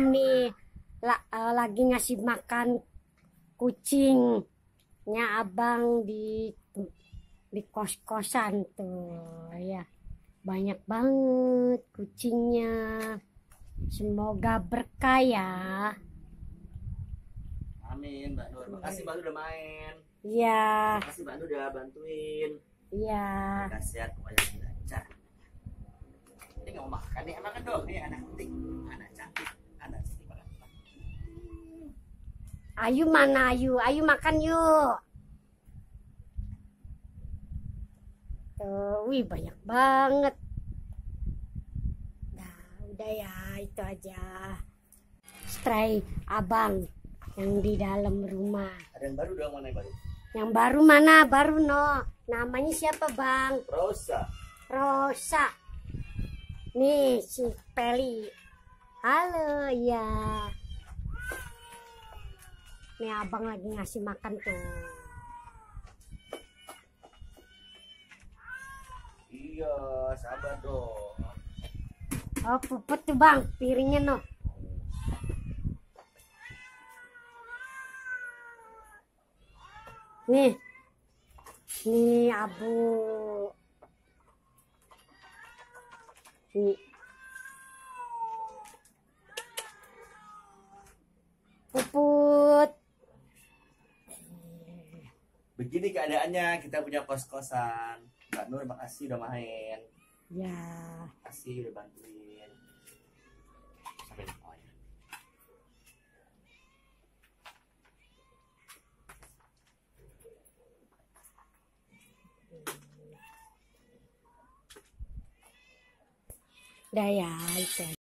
nih lagi ngasih makan kucingnya abang di kos-kosan tuh ya. Banyak banget kucingnya. Semoga berkah ya. Amin, Mbak Nur. Makasih Mbak Nur udah main. Iya. Makasih Mbak Nur udah bantuin. Iya. Kasihan pokoknya belajar. Ini nggak mau makan nih, makan dong. Nih anak penting, anak cantik, anak cantik banget. Ayu mana Ayu? Ayu makan yuk. Tuh, wih banyak banget. Nah, udah ya itu aja. Stray abang yang di dalam rumah. Ada yang baru dong, mana yang baru? Yang baru mana? Baru no. Namanya siapa bang? Rosa. Rosa. Nih si Peli. Halo ya. Nih abang lagi ngasih makan tuh. Iya, sabar dong. Oh puput tuh bang, piringnya no. Nih abu. Nih. Puput. Begini keadaannya, kita punya kos-kosan. Mbak Nur, makasih udah main. Ya. Makasih udah bantuin. Sampai lupa ya. Udah ya itu.